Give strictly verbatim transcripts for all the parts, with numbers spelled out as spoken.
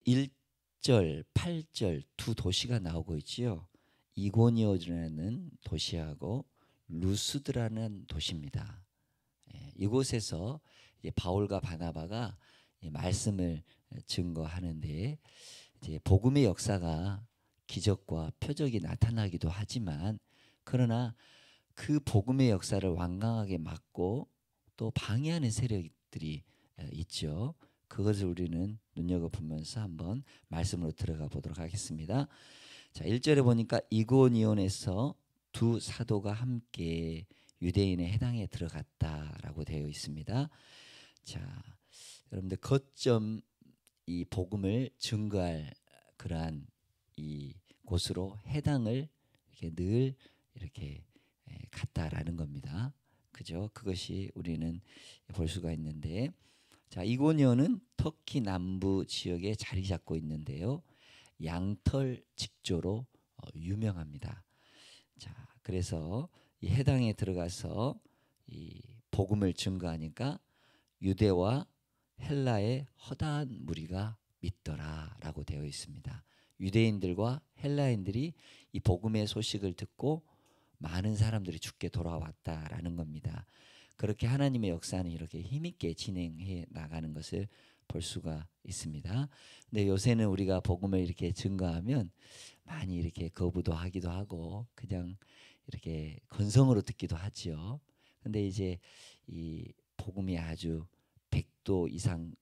일 절, 팔 절 두 도시가 나오고 있지요. 이고니오라는 도시하고 루스드라는 도시입니다. 예, 이곳에서 이제 바울과 바나바가 말씀을 증거하는데 이제 복음의 역사가 기적과 표적이 나타나기도 하지만 그러나 그 복음의 역사를 완강하게 막고 또 방해하는 세력들이 있죠. 그것을 우리는 눈여겨보면서 한번 말씀으로 들어가 보도록 하겠습니다. 자, 일 절에 보니까 이고니온에서 두 사도가 함께 유대인의 해당에 들어갔다라고 되어 있습니다. 자, 여러분들 거점 이 복음을 증거할 그러한 이 곳으로 해당을 이렇게 늘 이렇게 갔다라는 겁니다. 그죠? 그것이 우리는 볼 수가 있는데, 자, 이고니온은 터키 남부 지역에 자리 잡고 있는데요. 양털 직조로 유명합니다. 자, 그래서 이 해당에 들어가서 이 복음을 증거하니까 유대와 헬라의 허다한 무리가 믿더라라고 되어 있습니다. 유대인들과 헬라인들이 이 복음의 소식을 듣고 많은 사람들이 죽게 돌아왔다라는 겁니다. 그렇게 하나님의 역사는 이렇게 힘있게 진행해 나가는 것을 볼 수가 있습니다. 근데 요새는 우리가 복음을 이렇게 증거하면 많이 이렇게 거부도 하기도 하고 그냥 이렇게 건성으로 듣기도 하지요. 근데 이제 이 복음이 아주 백 도 이상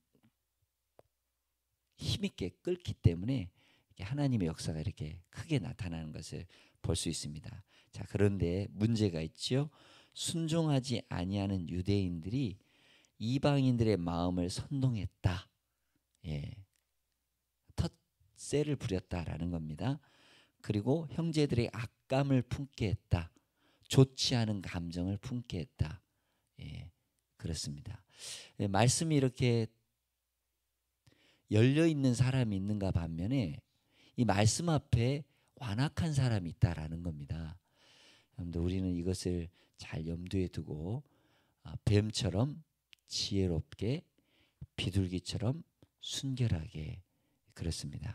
힘있게 끓기 때문에 하나님의 역사가 이렇게 크게 나타나는 것을 볼 수 있습니다. 자, 그런데 문제가 있죠. 순종하지 아니하는 유대인들이 이방인들의 마음을 선동했다. 예, 텃세를 부렸다라는 겁니다. 그리고 형제들의 악감을 품게 했다. 좋지 않은 감정을 품게 했다. 예, 그렇습니다. 예, 말씀이 이렇게 열려 있는 사람이 있는가 반면에 이 말씀 앞에 완악한 사람이 있다라는 겁니다. 여러분들 우리는 이것을 잘 염두에 두고 뱀처럼 지혜롭게 비둘기처럼 순결하게 그렇습니다.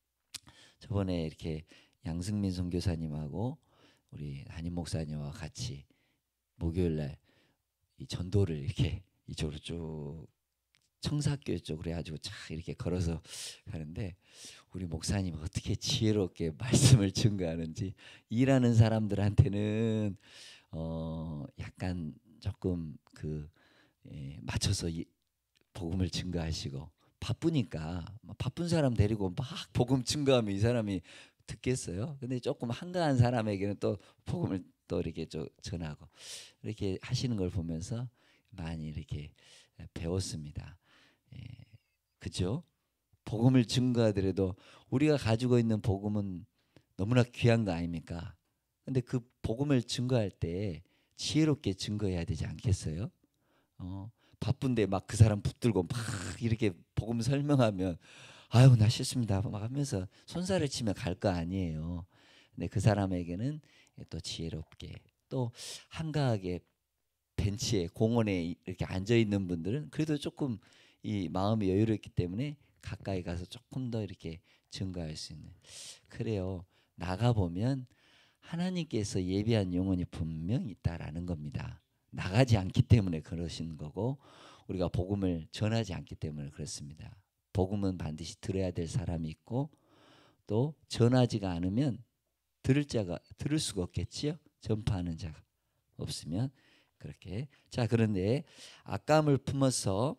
저번에 이렇게 양승민 선교사님하고 우리 담임 목사님과 같이 목요일날 이 전도를 이렇게 이쪽으로 쭉 청사교회 쪽으로 해가지고 쫙 이렇게 걸어서 가는데 우리 목사님 어떻게 지혜롭게 말씀을 증거하는지 일하는 사람들한테는 어 약간 조금 그 예, 맞춰서 이, 복음을 증거하시고 바쁘니까 바쁜 사람 데리고 막 복음 증거하면 이 사람이 듣겠어요. 근데 조금 한가한 사람에게는 또 복음을 또 이렇게 좀 전하고 이렇게 하시는 걸 보면서 많이 이렇게 배웠습니다. 예, 그죠? 복음을 증거하더라도 우리가 가지고 있는 복음은 너무나 귀한 거 아닙니까? 근데 그 복음을 증거할 때 지혜롭게 증거해야 되지 않겠어요? 어, 바쁜데 막 그 사람 붙들고 막 이렇게 복음 설명하면 아유 나 싫습니다 막 하면서 손살을 치며 갈 거 아니에요. 근데 그 사람에게는 또 지혜롭게 또 한가하게 벤치에 공원에 이렇게 앉아 있는 분들은 그래도 조금 이 마음이 여유롭기 때문에 가까이 가서 조금 더 이렇게 증거할 수 있는 그래요. 나가 보면 하나님께서 예비한 영혼이 분명 있다라는 겁니다. 나가지 않기 때문에 그러신 거고 우리가 복음을 전하지 않기 때문에 그렇습니다. 복음은 반드시 들어야 될 사람이 있고 또 전하지가 않으면 들을 자가 들을 수가 없겠지요. 전파하는 자가 없으면 그렇게 자 그런데 악감을 품어서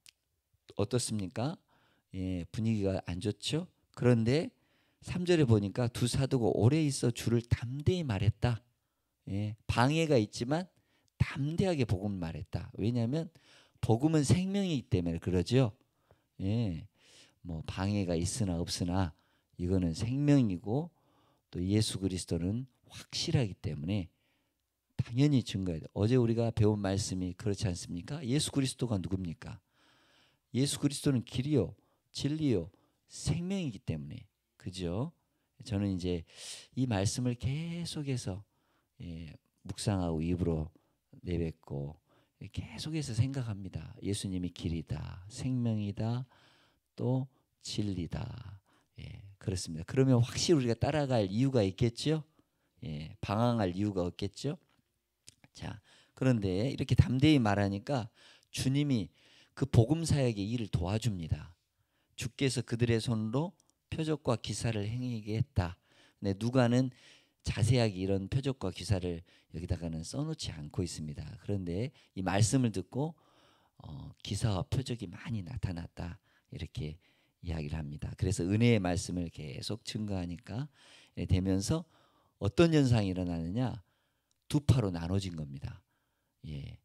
어떻습니까? 예, 분위기가 안 좋죠. 그런데 삼 절에 보니까 두 사도가 오래 있어 주를 담대히 말했다. 예, 방해가 있지만 담대하게 복음을 말했다. 왜냐하면 복음은 생명이기 때문에 그러죠. 예, 뭐 방해가 있으나 없으나 이거는 생명이고 또 예수 그리스도는 확실하기 때문에 당연히 증거해야 돼. 어제 우리가 배운 말씀이 그렇지 않습니까? 예수 그리스도가 누굽니까? 예수 그리스도는 길이요, 진리요, 생명이기 때문에 그죠? 저는 이제 이 말씀을 계속해서 예, 묵상하고 입으로 내뱉고 계속해서 생각합니다. 예수님이 길이다, 생명이다, 또 진리다. 예, 그렇습니다. 그러면 확실히 우리가 따라갈 이유가 있겠죠? 예, 방황할 이유가 없겠죠? 자, 그런데 이렇게 담대히 말하니까 주님이 그 복음 사역의 일을 도와줍니다. 주께서 그들의 손으로 표적과 기사를 행하게 했다. 근데 누가는 자세하게 이런 표적과 기사를 여기다가는 써놓지 않고 있습니다. 그런데 이 말씀을 듣고 어, 기사와 표적이 많이 나타났다 이렇게 이야기를 합니다. 그래서 은혜의 말씀을 계속 증거하니까 되면서 어떤 현상이 일어나느냐, 두 파로 나눠진 겁니다. 예,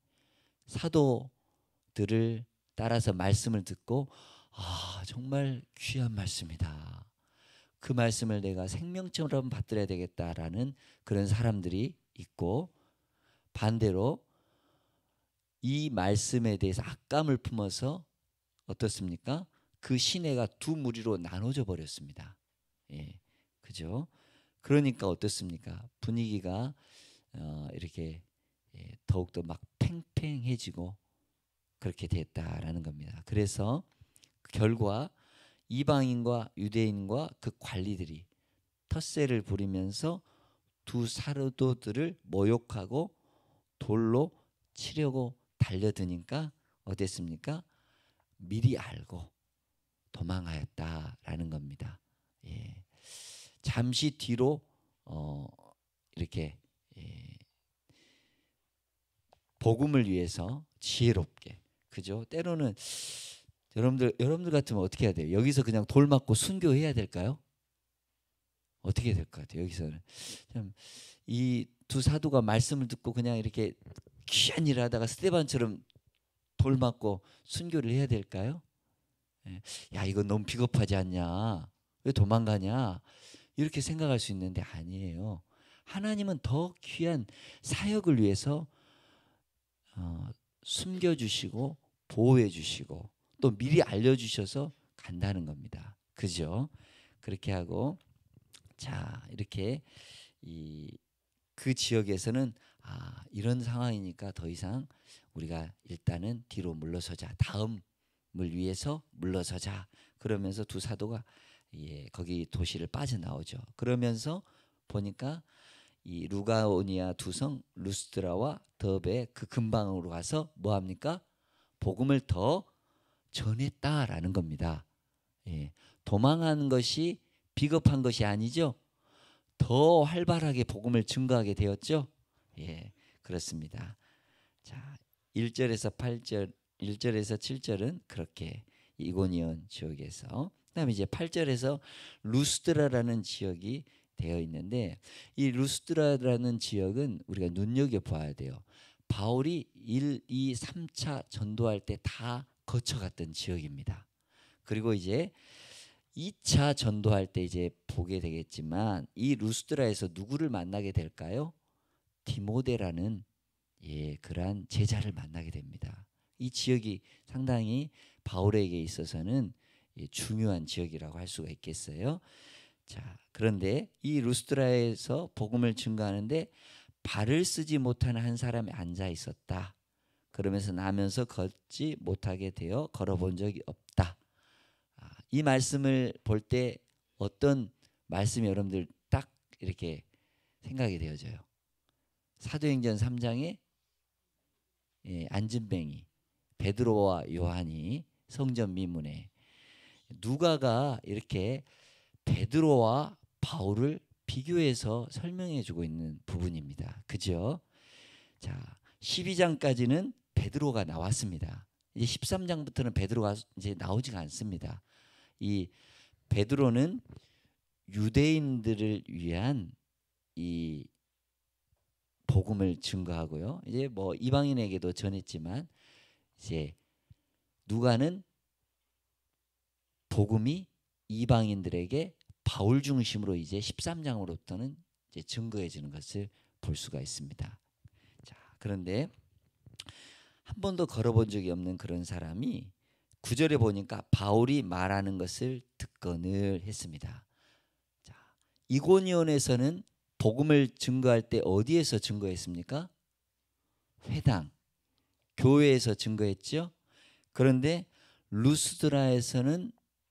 사도들을 따라서 말씀을 듣고 아 정말 귀한 말씀이다. 그 말씀을 내가 생명처럼 받들어야 되겠다라는 그런 사람들이 있고, 반대로 이 말씀에 대해서 악감을 품어서 어떻습니까? 그 시내가 두 무리로 나눠져 버렸습니다. 예, 그죠? 그러니까 어떻습니까? 분위기가 어, 이렇게 예, 더욱더 막 팽팽해지고 그렇게 됐다라는 겁니다. 그래서 결과 이방인과 유대인과 그 관리들이 텃세를 부리면서 두 사도들을 모욕하고 돌로 치려고 달려드니까 어땠습니까? 미리 알고 도망하였다라는 겁니다. 예. 잠시 뒤로 어, 이렇게 예, 복음을 위해서 지혜롭게, 그죠? 때로는 여러분들 여러분들 같으면 어떻게 해야 돼요? 여기서 그냥 돌 맞고 순교해야 될까요? 어떻게 될 것 같아요? 여기서는 이 두 사도가 말씀을 듣고 그냥 이렇게 귀한 일을 하다가 스데반처럼 돌 맞고 순교를 해야 될까요? 예. 야 이거 너무 비겁하지 않냐? 왜 도망가냐? 이렇게 생각할 수 있는데 아니에요. 하나님은 더 귀한 사역을 위해서 어, 숨겨주시고 보호해주시고 또 미리 알려주셔서 간다는 겁니다. 그죠? 그렇게 하고 자 이렇게 이 그 지역에서는 아 이런 상황이니까 더 이상 우리가 일단은 뒤로 물러서자, 다음을 위해서 물러서자. 그러면서 두 사도가 예, 거기 도시를 빠져나오죠. 그러면서 보니까 이 루가오니아 두성 루스드라와 더베 그 근방으로 가서 뭐 합니까? 복음을 더 전했다라는 겁니다. 예, 도망하는 것이 비겁한 것이 아니죠. 더 활발하게 복음을 증거하게 되었죠. 예, 그렇습니다. 자, 일 절에서 팔 절, 일 절에서 칠 절은 그렇게 이고니온 지역에서, 그다음에 이제 팔 절에서 루스드라라는 지역이 되어 있는데 이 루스드라라는 지역은 우리가 눈여겨 봐야 돼요. 바울이 일, 이, 삼 차 전도할 때 다 거쳐갔던 지역입니다. 그리고 이제 이 차 전도할 때 이제 보게 되겠지만 이 루스드라에서 누구를 만나게 될까요? 디모데라는 예, 그러한 제자를 만나게 됩니다. 이 지역이 상당히 바울에게 있어서는 예, 중요한 지역이라고 할 수가 있겠어요. 자, 그런데 이 루스드라에서 복음을 증거하는데 발을 쓰지 못하는 한 사람이 앉아 있었다. 그러면서 나면서 걷지 못하게 되어 걸어본 적이 없다. 아, 이 말씀을 볼 때 어떤 말씀이 여러분들 딱 이렇게 생각이 되어져요. 사도행전 삼 장에 예, 안진뱅이 베드로와 요한이 성전 미문에, 누가가 이렇게 베드로와 바울을 비교해서 설명해 주고 있는 부분입니다. 그죠? 자, 십이 장까지는 베드로가 나왔습니다. 이제 십삼 장부터는 베드로가 이제 나오지가 않습니다. 이 베드로는 유대인들을 위한 이 복음을 증거하고요. 이제 뭐 이방인에게도 전했지만 이제 누가는 복음이 이방인들에게 바울 중심으로 이제 십삼 장으로부터는 이제 증거해 주는 것을 볼 수가 있습니다. 자, 그런데 한 번도 걸어본 적이 없는 그런 사람이 구 절에 보니까 바울이 말하는 것을 듣거늘 했습니다. 자, 이고니온에서는 복음을 증거할 때 어디에서 증거했습니까? 회당, 교회에서 증거했죠. 그런데 루스드라에서는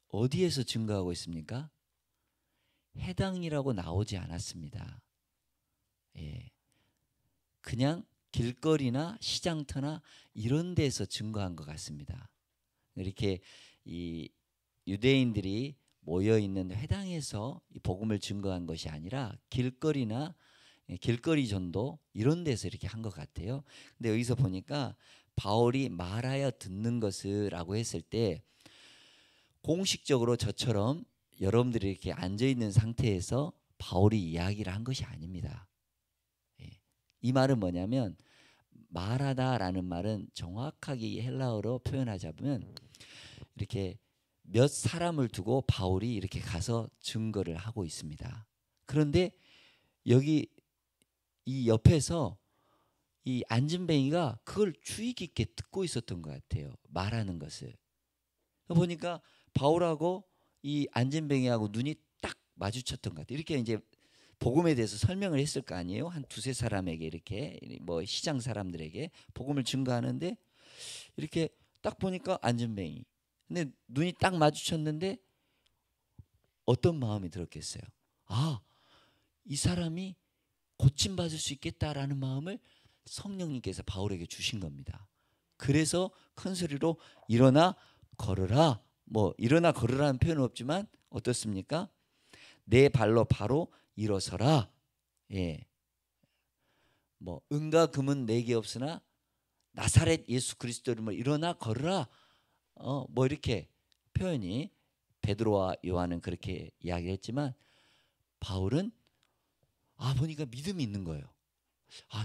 어디에서 증거하고 있습니까? 해당이라고 나오지 않았습니다. 예. 그냥 길거리나 시장터나 이런 데서 증거한 것 같습니다. 이렇게 이 유대인들이 모여 있는 회당에서 이 복음을 증거한 것이 아니라 길거리나 길거리 전도 이런 데서 이렇게 한 것 같아요. 근데 여기서 보니까 바울이 말하여 듣는 것을라고 했을 때 공식적으로 저처럼 여러분들이 이렇게 앉아 있는 상태에서 바울이 이야기를 한 것이 아닙니다. 예. 이 말은 뭐냐면 말하다라는 말은 정확하게 헬라어로 표현하자면 이렇게 몇 사람을 두고 바울이 이렇게 가서 증거를 하고 있습니다. 그런데 여기 이 옆에서 이 안진뱅이가 그걸 주의 깊게 듣고 있었던 것 같아요. 말하는 것을. 보니까 바울하고 이 안진뱅이하고 눈이 딱 마주쳤던 것 같아요. 이렇게 이제 복음에 대해서 설명을 했을 거 아니에요. 한 두세 사람에게 이렇게 뭐 시장 사람들에게 복음을 증거하는데 이렇게 딱 보니까 안진뱅이. 근데 눈이 딱 마주쳤는데 어떤 마음이 들었겠어요? 아, 이 사람이 고침받을 수 있겠다라는 마음을 성령님께서 바울에게 주신 겁니다. 그래서 큰 소리로 일어나 걸으라. 뭐 일어나 걸으라는 표현은 없지만 어떻습니까? 내 발로 바로 일어서라. 예. 뭐 은과 금은 내게 없으나 나사렛 예수 그리스도 이름으로 일어나 걸으라. 어, 뭐 이렇게 표현이 베드로와 요한은 그렇게 이야기했지만 바울은 아 보니까 믿음이 있는 거예요. 아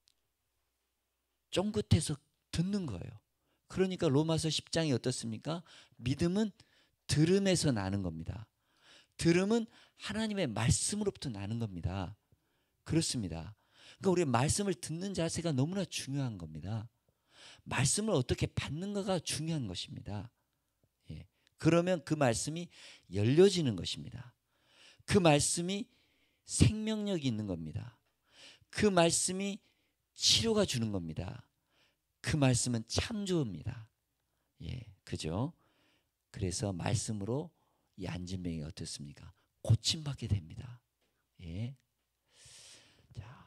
쫑긋해서 듣는 거예요. 그러니까 로마서 십 장이 어떻습니까? 믿음은 들음에서 나는 겁니다. 들음은 하나님의 말씀으로부터 나는 겁니다. 그렇습니다. 그러니까 우리 말씀을 듣는 자세가 너무나 중요한 겁니다. 말씀을 어떻게 받는가가 중요한 것입니다. 예. 그러면 그 말씀이 열려지는 것입니다. 그 말씀이 생명력이 있는 겁니다. 그 말씀이 치료가 주는 겁니다. 그 말씀은 창조입니다. 예, 그죠? 그래서 말씀으로 이 안진뱅이 어떻습니까? 고침받게 됩니다. 예. 자,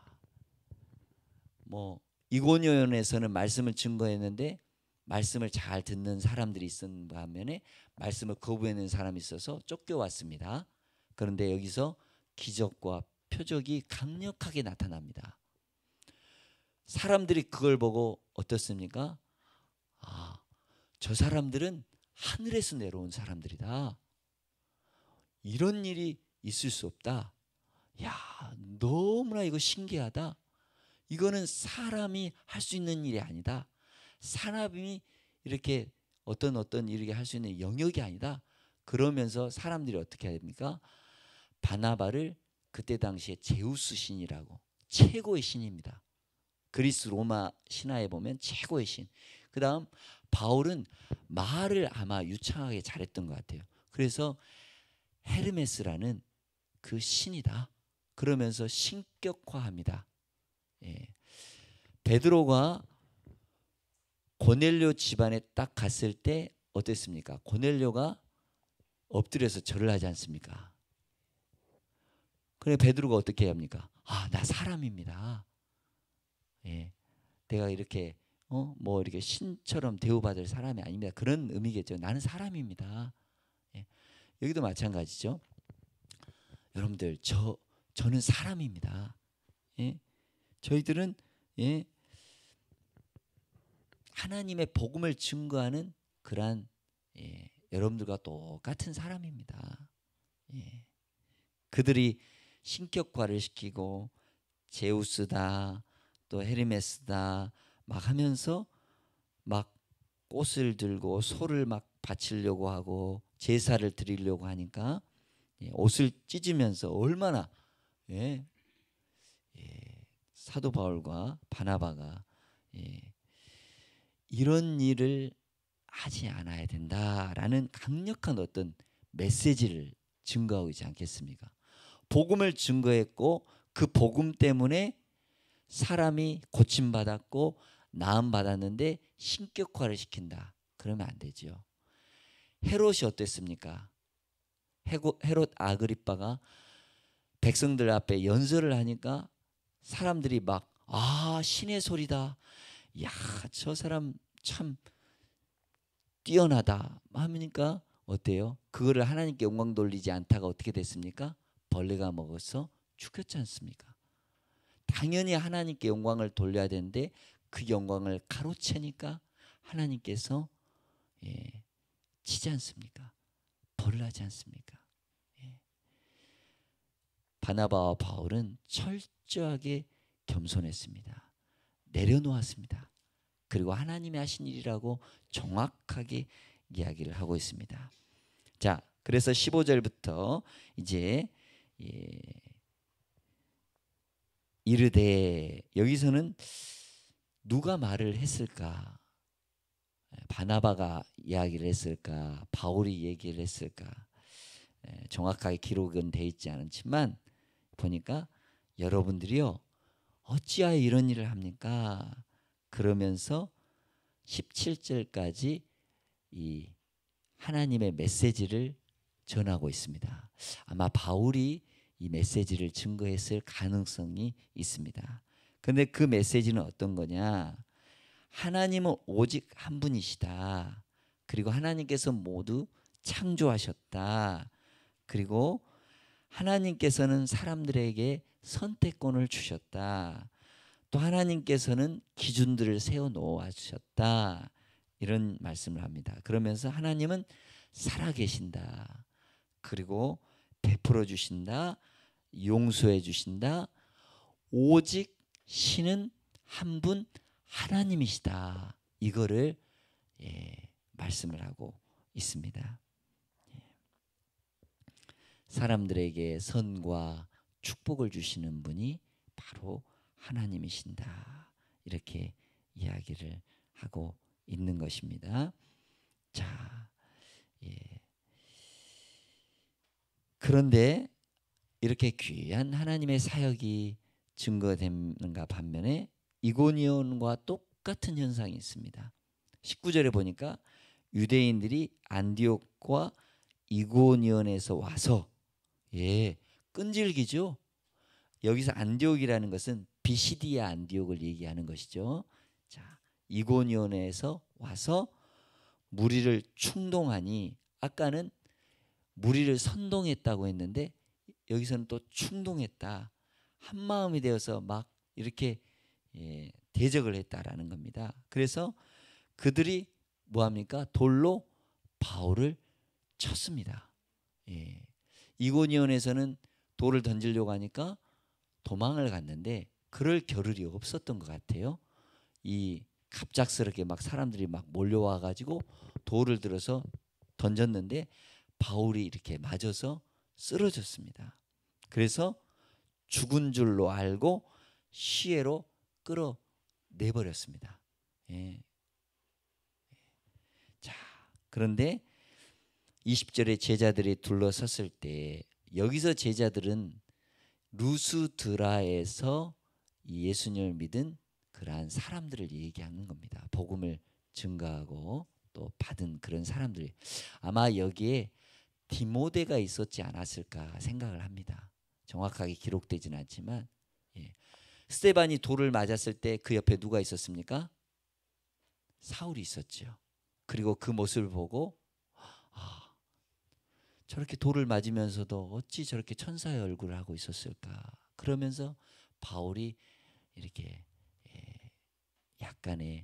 뭐 이고니온에서는 말씀을 증거했는데 말씀을 잘 듣는 사람들이 있었는 반면에 말씀을 거부하는 사람이 있어서 쫓겨왔습니다. 그런데 여기서 기적과 표적이 강력하게 나타납니다. 사람들이 그걸 보고 어떻습니까? 아, 저 사람들은 하늘에서 내려온 사람들이다. 이런 일이 있을 수 없다. 야, 너무나 이거 신기하다. 이거는 사람이 할 수 있는 일이 아니다. 사람이 이렇게 어떤 어떤 일을 할 수 있는 영역이 아니다. 그러면서 사람들이 어떻게 합니까? 바나바를 그때 당시에 제우스 신이라고 최고의 신입니다. 그리스 로마 신화에 보면 최고의 신. 그 다음 바울은 말을 아마 유창하게 잘했던 것 같아요. 그래서 헤르메스라는 그 신이다. 그러면서 신격화합니다. 예. 베드로가 고넬료 집안에 딱 갔을 때 어땠습니까? 고넬료가 엎드려서 절을 하지 않습니까? 그래 베드로가 어떻게 합니까? 아, 나 사람입니다. 예, 내가 이렇게 어, 뭐 이렇게 신처럼 대우받을 사람이 아닙니다. 그런 의미겠죠. 나는 사람입니다. 예, 여기도 마찬가지죠. 여러분들 저 저는 사람입니다. 예, 저희들은 예, 하나님의 복음을 증거하는 그러한 예, 여러분들과 똑같은 사람입니다. 예, 그들이 신격화를 시키고 제우스다 또 헤르메스다 막 하면서 막 꽃을 들고 소를 막 바치려고 하고 제사를 드리려고 하니까 예, 옷을 찢으면서 얼마나 예, 예, 사도 바울과 바나바가 예, 이런 일을 하지 않아야 된다라는 강력한 어떤 메시지를 증거하고 있지 않겠습니까? 복음을 증거했고 그 복음 때문에 사람이 고침받았고 나음받았는데 신격화를 시킨다. 그러면 안 되죠. 헤롯이 어땠습니까? 헤롯 아그리빠가 백성들 앞에 연설을 하니까 사람들이 막 아 신의 소리다. 야 저 사람 참 뛰어나다 하니까 어때요? 그거를 하나님께 영광 돌리지 않다가 어떻게 됐습니까? 벌레가 먹어서 죽였지 않습니까? 당연히 하나님께 영광을 돌려야 되는데 그 영광을 가로채니까 하나님께서 예, 치지 않습니까? 벌을 하지 않습니까? 예. 바나바와 바울은 철저하게 겸손했습니다. 내려놓았습니다. 그리고 하나님이 하신 일이라고 정확하게 이야기를 하고 있습니다. 자, 그래서 십오 절부터 이제 예, 이르되 여기서는 누가 말을 했을까? 바나바가 이야기를 했을까? 바울이 얘기를 했을까? 정확하게 기록은 되어 있지 않지만 보니까 여러분들이요 어찌하여 이런 일을 합니까? 그러면서 십칠 절까지 이 하나님의 메시지를 전하고 있습니다. 아마 바울이 이 메시지를 증거했을 가능성이 있습니다. 그런데 그 메시지는 어떤 거냐? 하나님은 오직 한 분이시다. 그리고 하나님께서 모두 창조하셨다. 그리고 하나님께서는 사람들에게 선택권을 주셨다. 또 하나님께서는 기준들을 세워 놓으셨다. 이런 말씀을 합니다. 그러면서 하나님은 살아계신다. 그리고 베풀어 주신다. 용서해 주신다. 오직 신은 한 분 하나님이시다. 이거를 예, 말씀을 하고 있습니다. 예. 사람들에게 선과 축복을 주시는 분이 바로 하나님이신다. 이렇게 이야기를 하고 있는 것입니다. 자, 예. 그런데 이렇게 귀한 하나님의 사역이 증거되는가 반면에 이고니온과 똑같은 현상이 있습니다. 십구 절에 보니까 유대인들이 안디옥과 이고니온에서 와서 예, 끈질기죠. 여기서 안디옥이라는 것은 비시디아 안디옥을 얘기하는 것이죠. 자, 이고니온에서 와서 무리를 충동하니 아까는 무리를 선동했다고 했는데 여기서는 또 충동했다. 한 마음이 되어서 막 이렇게 예, 대적을 했다라는 겁니다. 그래서 그들이 뭐합니까? 돌로 바울을 쳤습니다. 예. 이고니온에서는 돌을 던지려고 하니까 도망을 갔는데 그럴 겨를이 없었던 것 같아요. 이 갑작스럽게 막 사람들이 막 몰려와 가지고 돌을 들어서 던졌는데 바울이 이렇게 맞아서 쓰러졌습니다. 그래서 죽은 줄로 알고 시외로 끌어내버렸습니다. 예. 자, 그런데 이십 절에 제자들이 둘러섰을 때 여기서 제자들은 루스드라에서 예수님을 믿은 그러한 사람들을 얘기하는 겁니다. 복음을 증거하고 또 받은 그런 사람들이 아마 여기에 디모데가 있었지 않았을까 생각을 합니다. 정확하게 기록되지는 않지만 예. 스데반이 돌을 맞았을 때 그 옆에 누가 있었습니까? 사울이 있었죠. 그리고 그 모습을 보고 아, 저렇게 돌을 맞으면서도 어찌 저렇게 천사의 얼굴을 하고 있었을까? 그러면서 바울이 이렇게 약간의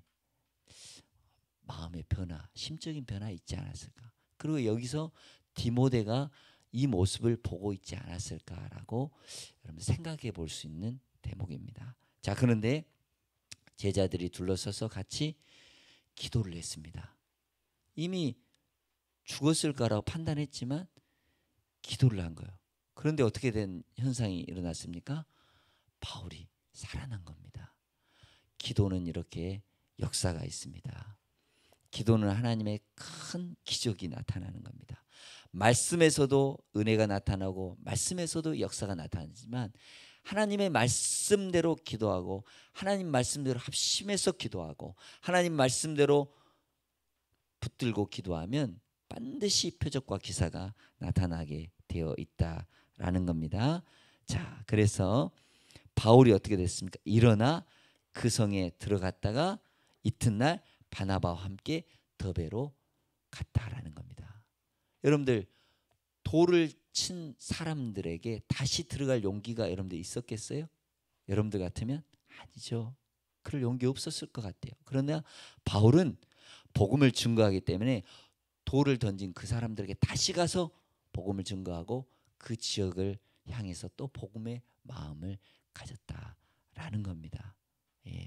마음의 변화, 심적인 변화 있지 않았을까? 그리고 여기서 디모데가 이 모습을 보고 있지 않았을까라고 여러분 생각해 볼 수 있는 대목입니다. 자, 그런데 제자들이 둘러서서 같이 기도를 했습니다. 이미 죽었을 거라고 판단했지만 기도를 한 거예요. 그런데 어떻게 된 현상이 일어났습니까? 바울이 살아난 겁니다. 기도는 이렇게 역사가 있습니다. 기도는 하나님의 큰 기적이 나타나는 겁니다. 말씀에서도 은혜가 나타나고 말씀에서도 역사가 나타나지만 하나님의 말씀대로 기도하고 하나님 말씀대로 합심해서 기도하고 하나님 말씀대로 붙들고 기도하면 반드시 표적과 기사가 나타나게 되어 있다라는 겁니다. 자, 그래서 바울이 어떻게 됐습니까? 일어나 그 성에 들어갔다가 이튿날 바나바와 함께 더베로 갔다라는 겁니다. 여러분들 돌을 친 사람들에게 다시 들어갈 용기가 여러분들 있었겠어요? 여러분들 같으면 아니죠. 그럴 용기 없었을 것 같아요. 그러나 바울은 복음을 증거하기 때문에 돌을 던진 그 사람들에게 다시 가서 복음을 증거하고 그 지역을 향해서 또 복음의 마음을 가졌다라는 겁니다. 예.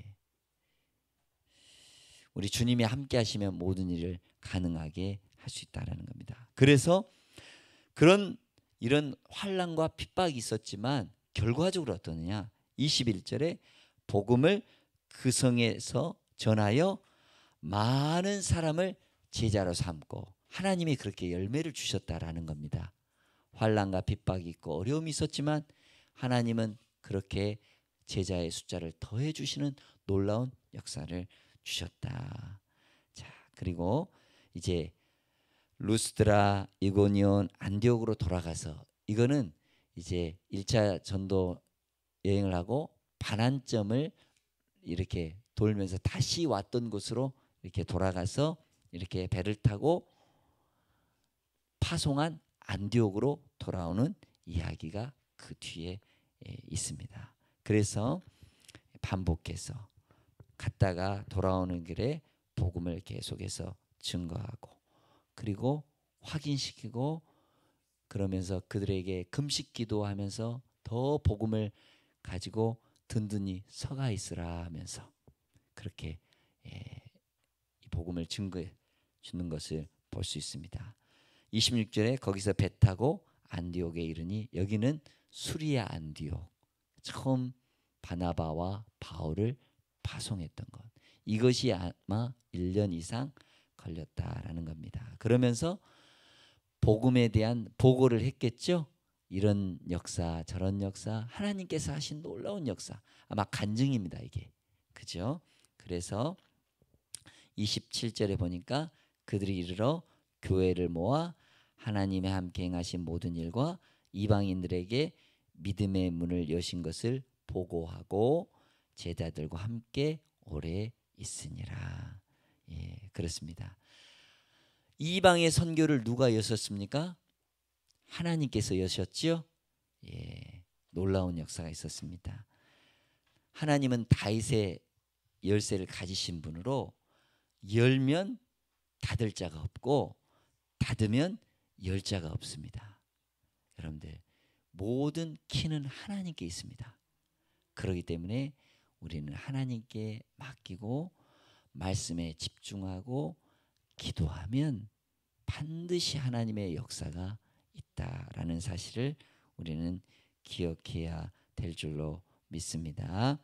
우리 주님이 함께 하시면 모든 일을 가능하게 할 수 있다라는 겁니다. 그래서 그런 이런 환난과 핍박이 있었지만 결과적으로 어떠느냐? 이십일 절에 복음을 그 성에서 전하여 많은 사람을 제자로 삼고 하나님이 그렇게 열매를 주셨다라는 겁니다. 환난과 핍박이 있고 어려움이 있었지만 하나님은 그렇게 제자의 숫자를 더해 주시는 놀라운 역사를 주셨다. 자, 그리고 이제 루스드라, 이고니온, 안디옥으로 돌아가서 이거는 이제 일 차 전도 여행을 하고 반환점을 이렇게 돌면서 다시 왔던 곳으로 이렇게 돌아가서 이렇게 배를 타고 파송한 안디옥으로 돌아오는 이야기가 그 뒤에 있습니다. 그래서 반복해서 갔다가 돌아오는 길에 복음을 계속해서 증거하고 그리고 확인시키고 그러면서 그들에게 금식 기도하면서 더 복음을 가지고 든든히 서가 있으라 하면서 그렇게 예, 이 복음을 증거해 주는 것을 볼 수 있습니다. 이십육 절에 거기서 배 타고 안디옥에 이르니 여기는 수리아 안디옥, 처음 바나바와 바울을 파송했던 것, 이것이 아마 일 년 이상 걸렸다라는 겁니다. 그러면서 복음에 대한 보고를 했겠죠. 이런 역사 저런 역사 하나님께서 하신 놀라운 역사 아마 간증입니다 이게. 그죠? 그래서 이십칠 절에 보니까 그들이 이르러 교회를 모아 하나님의 함께 행하신 모든 일과 이방인들에게 믿음의 문을 여신 것을 보고하고 제자들과 함께 오래 있으니라. 예, 그렇습니다. 이방의 선교를 누가 여셨습니까? 하나님께서 여셨지요. 예, 놀라운 역사가 있었습니다. 하나님은 다윗의 열쇠를 가지신 분으로 열면 닫을 자가 없고 닫으면 열 자가 없습니다. 여러분들 모든 키는 하나님께 있습니다. 그렇기 때문에 우리는 하나님께 맡기고 말씀에 집중하고 기도하면 반드시 하나님의 역사가 있다라는 사실을 우리는 기억해야 될 줄로 믿습니다.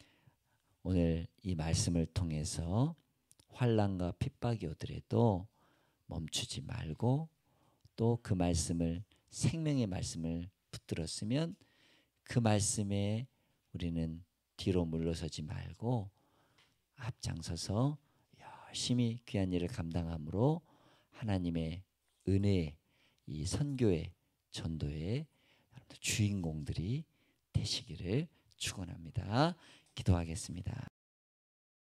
오늘 이 말씀을 통해서 환난과 핍박이 오더라도 멈추지 말고 또 그 말씀을 생명의 말씀을 붙들었으면 그 말씀에 우리는 뒤로 물러서지 말고 앞장서서 열심히 귀한 일을 감당함으로 하나님의 은혜의 이 선교의 전도의 주인공들이 되시기를 축원합니다. 기도하겠습니다.